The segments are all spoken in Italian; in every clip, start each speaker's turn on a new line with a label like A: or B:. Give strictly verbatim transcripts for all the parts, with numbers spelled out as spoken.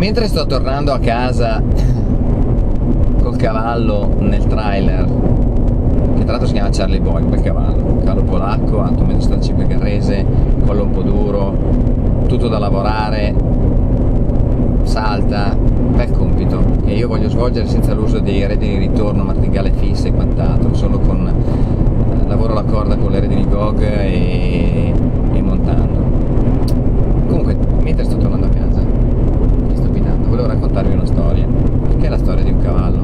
A: Mentre sto tornando a casa col cavallo nel trailer, che tra l'altro si chiama Charlie Boy, un bel cavallo, un cavallo polacco, alto uno virgola settantacinque carrese, collo un po' duro, tutto da lavorare, salta, bel compito, e io voglio svolgere senza l'uso dei redini di ritorno, martingale fisse e quant'altro, solo con eh, lavoro la corda con le redini G O G e, e montando. Comunque, mentre sto tornando a casa, mi sto guidando, volevo raccontarvi una storia, che è la storia di un cavallo,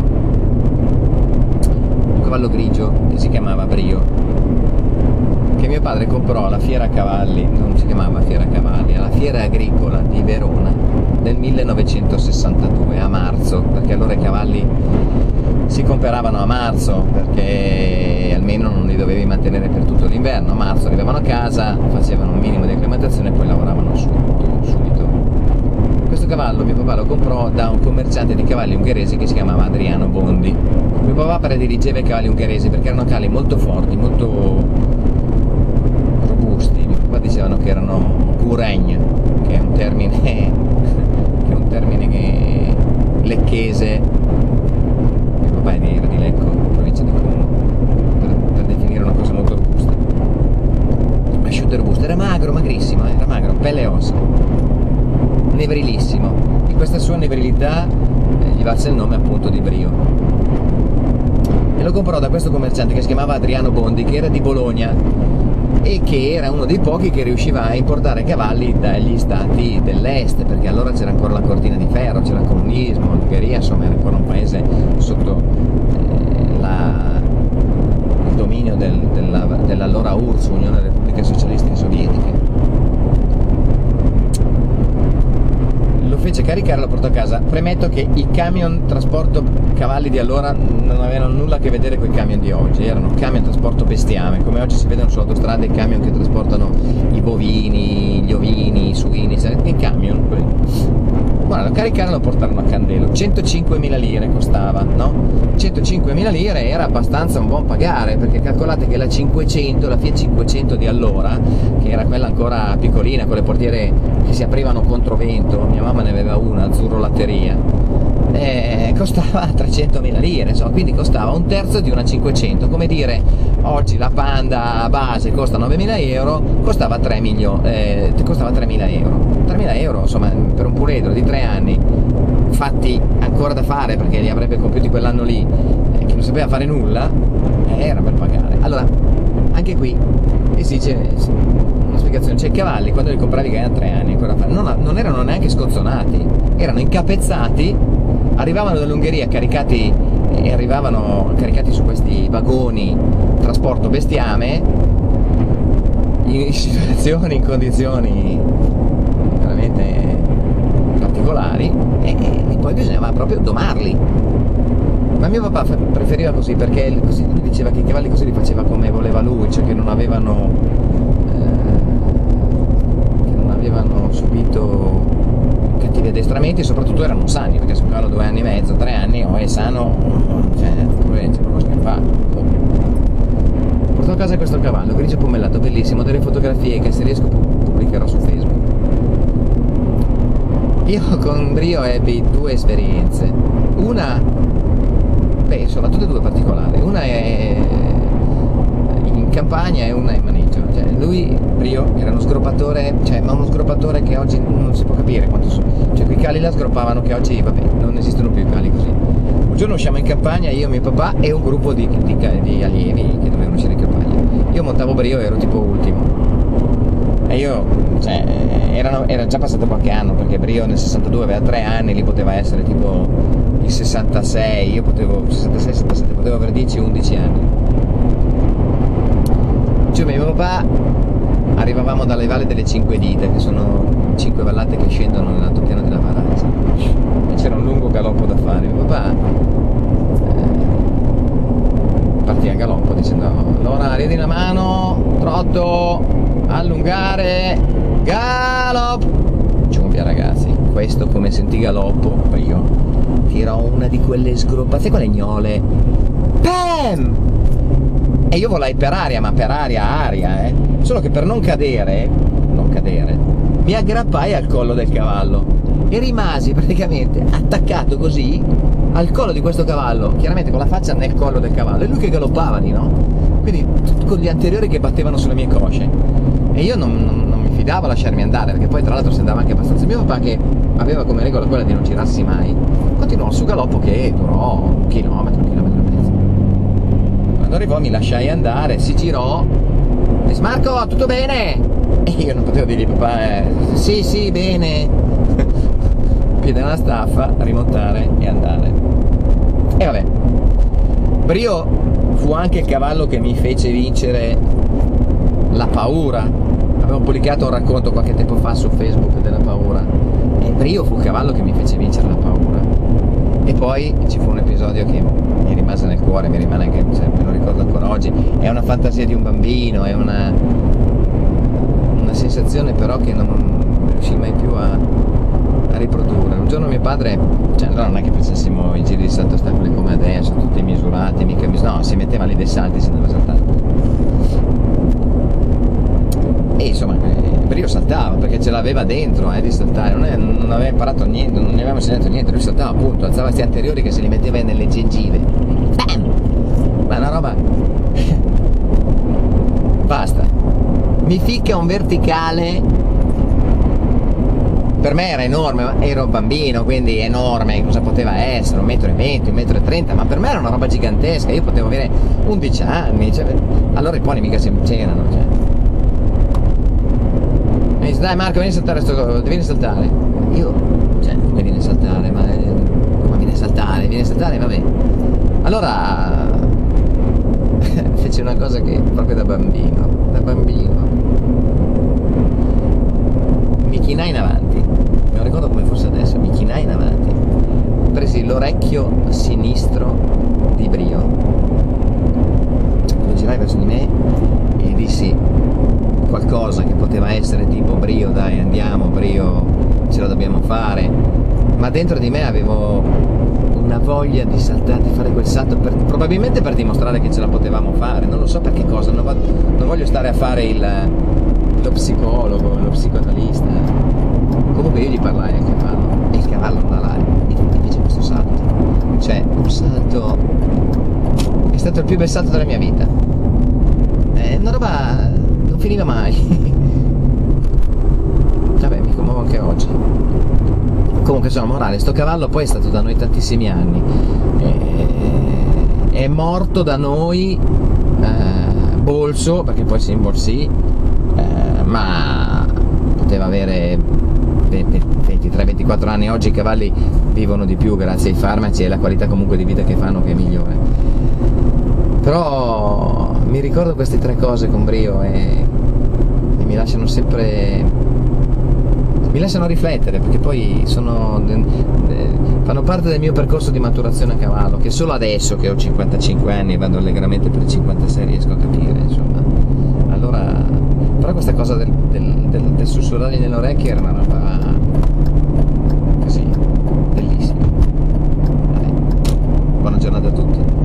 A: un cavallo grigio che si chiamava Brio, che mio padre comprò alla fiera cavalli, non si chiamava fiera cavalli, alla fiera agricola di Verona nel millenovecentosessantadue, a marzo, perché allora i cavalli si comperavano a marzo, perché almeno non li dovevi mantenere per tutto l'inverno. A marzo arrivavano a casa, facevano un minimo di acclimatazione e poi lavoravano subito, subito. Questo cavallo mio papà lo comprò da un commerciante di cavalli ungheresi che si chiamava Adriano Bondi. Mio papà prediligeva i cavalli ungheresi perché erano cavalli molto forti, molto robusti. Mio papà dicevano che erano Guregn, che è un termine che è un termine che lecchese. Mio papà era di Lecco, provincia di Como, per, per definire una cosa molto robusta. Asciutto e robusto, era magro, magrissimo, era magro, pelle e ossa, nevrilissimo. Di questa sua nevrilità eh, gli valse il nome appunto di Brio. E lo comprò da questo commerciante che si chiamava Adriano Bondi, che era di Bologna e che era uno dei pochi che riusciva a importare cavalli dagli stati dell'est, perché allora c'era ancora la cortina di ferro, c'era il comunismo, l'Ungheria insomma era ancora un paese sotto eh, la, il dominio del, della, dell'allora U R S S, Unione delle Repubbliche Socialistiche Sovietiche. Lo fece caricare e lo portò a casa. Premetto che i camion trasporto cavalli di allora non avevano nulla a che vedere con i camion di oggi, erano camion trasporto bestiame, come oggi si vedono sull'autostrada i camion che trasportano i bovini, gli ovini, i suini, i camion quelli. Guarda, lo caricarono e lo portarono a Candelo, centocinquemila lire costava, no? centocinquemila lire era abbastanza un buon pagare, perché calcolate che la cinquecento, la Fiat cinquecento di allora, che era quella ancora piccolina, con le portiere che si aprivano contro vento, mia mamma ne aveva una, azzurro latteria, eh, costava trecentomila lire, insomma, quindi costava un terzo di una cinquecento, come dire, oggi la Panda base costa novemila euro, costava tre milioni, eh, costava tremila euro, tremila euro, insomma, per un puledro di tre anni, fatti ancora da fare, perché li avrebbe compiuti quell'anno lì, eh, che non sapeva fare nulla, eh, era per pagare. Allora, anche qui esige una spiegazione, cioè i cavalli quando li compravi che erano tre anni, ancora fa, non, non erano neanche scozzonati, erano incapezzati, arrivavano dall'Ungheria caricati e arrivavano caricati su questi vagoni trasporto bestiame in situazioni, in condizioni veramente particolari, e, e poi bisognava proprio domarli. Ma mio papà preferiva così, perché così, lui diceva che i cavalli così li faceva come voleva lui, cioè che non avevano eh, che non avevano subito cattivi addestramenti, e soprattutto erano sani, perché se un cavallo due anni e mezzo, tre anni o è sano, cioè c'è proprio scappare. Porto a casa questo cavallo grigio pomellato, bellissimo, delle fotografie che se riesco pubblicherò su Facebook. Io con Brio ebbi due esperienze, una, beh, sono tutte e due particolari, una è in campagna e una in maneggio. Cioè, lui, Brio, era uno sgropatore, cioè, ma uno sgropatore che oggi non si può capire quanto sono, cioè quei cavalli là sgroppavano che oggi, vabbè, non esistono più i cavalli così. Un giorno usciamo in campagna, io, mio papà e un gruppo di, di, di allievi che dovevano uscire in campagna. Io montavo Brio e ero tipo ultimo, e io, cioè, erano, era già passato qualche anno, perché Brio nel sessantadue aveva tre anni, lì poteva essere tipo il sessantasei, io potevo, sessantasei sessantasette, potevo avere dieci undici anni. Cioè, mio papà, arrivavamo dalle valle delle Cinque Dita, che sono cinque vallate che scendono nell'altopiano di Lavarazza, e c'era un lungo galoppo da fare. Mio papà eh, partì a galoppo dicendo: allora, riedi la mano, trotto, allungare, galop. Ciumbia, ragazzi, questo come sentì galoppo, io tirò una di quelle sgroppazioni, quelle gnole, pam! E io volai per aria, ma per aria, aria, eh. Solo che per non cadere, non cadere, mi aggrappai al collo del cavallo. e rimasi praticamente attaccato così al collo di questo cavallo, chiaramente con la faccia nel collo del cavallo, e lui che galoppava lì, no? Quindi con gli anteriori che battevano sulle mie cosce, e io non, non, non mi fidavo a lasciarmi andare, perché poi tra l'altro si andava anche abbastanza. Mio papà, che aveva come regola quella di non girarsi mai, continuò il suo galoppo che durò un chilometro, un chilometro e mezzo. Quando arrivò mi lasciai andare, si girò e disse: Marco, tutto bene? E io non potevo dirgli: papà, eh, sì sì bene. Piede nella staffa, rimontare e andare. E vabbè, Brio fu anche il cavallo che mi fece vincere la paura. Avevo pubblicato un racconto qualche tempo fa su Facebook della paura, e Brio fu il cavallo che mi fece vincere la paura. E poi ci fu un episodio che mi rimase nel cuore, mi rimane anche, cioè, me lo ricordo ancora oggi. È una fantasia di un bambino, è una, una sensazione però che non, non riuscii mai più a, a riprodurre. Un giorno mio padre, cioè allora non è che facessimo i giri di Santo Stefano come adesso, tutti misurati, mica mis- no, si metteva lì dei salti e si andava a saltare. E insomma, eh, Brio saltava perché ce l'aveva dentro, eh, di saltare, non, è, non aveva imparato niente, non gli avevamo insegnato niente, lui saltava appunto, alzava questi anteriori che se li metteva nelle gengive. Bam! Ma una roba... Basta. Mi ficca un verticale, per me era enorme, ma ero bambino, quindi enorme, cosa poteva essere? Un metro e venti, un metro e trenta, ma per me era una roba gigantesca, io potevo avere undici anni, cioè, allora i pony mica c'erano, cioè. Mi dice: dai Marco, vieni a saltare sto, vieni a saltare. Io, cioè, come vieni a saltare? Ma come vieni a saltare? Vieni a saltare, vabbè. Allora fece una cosa che proprio da bambino, da bambino. Mi chinai in avanti, me lo ricordo come fosse adesso, mi chinai in avanti. Presi l'orecchio sinistro di Brio, lo girai verso di me e dissi qualcosa che poteva essere tipo: Brio, dai, andiamo, Brio, ce la dobbiamo fare. Ma dentro di me avevo una voglia di saltare, di fare quel salto, per, probabilmente per dimostrare che ce la potevamo fare, non lo so per che cosa, non, va, non voglio stare a fare il, lo psicologo, lo psicoanalista. Comunque io gli parlai al cavallo e il cavallo da là e fece questo salto, cioè un salto, è stato il più bel salto della mia vita, è una roba, non finiva mai. Vabbè, mi commuovo anche oggi. Comunque, insomma, morale, sto cavallo poi è stato da noi tantissimi anni, è morto da noi, eh, bolso, perché poi si imborsì, eh, ma poteva avere ventitré ventiquattro anni. Oggi i cavalli vivono di più grazie ai farmaci e alla qualità comunque di vita che fanno, che è migliore. Però mi ricordo queste tre cose con Brio e, e mi lasciano sempre, mi lasciano riflettere, perché poi sono, fanno parte del mio percorso di maturazione a cavallo, che solo adesso che ho cinquantacinque anni e vado allegramente per i cinquantasei riesco a capire, insomma. Allora, però questa cosa del, del, del, del sussurrargli nell'orecchio era una roba così bellissima. Vabbè. Buona giornata a tutti.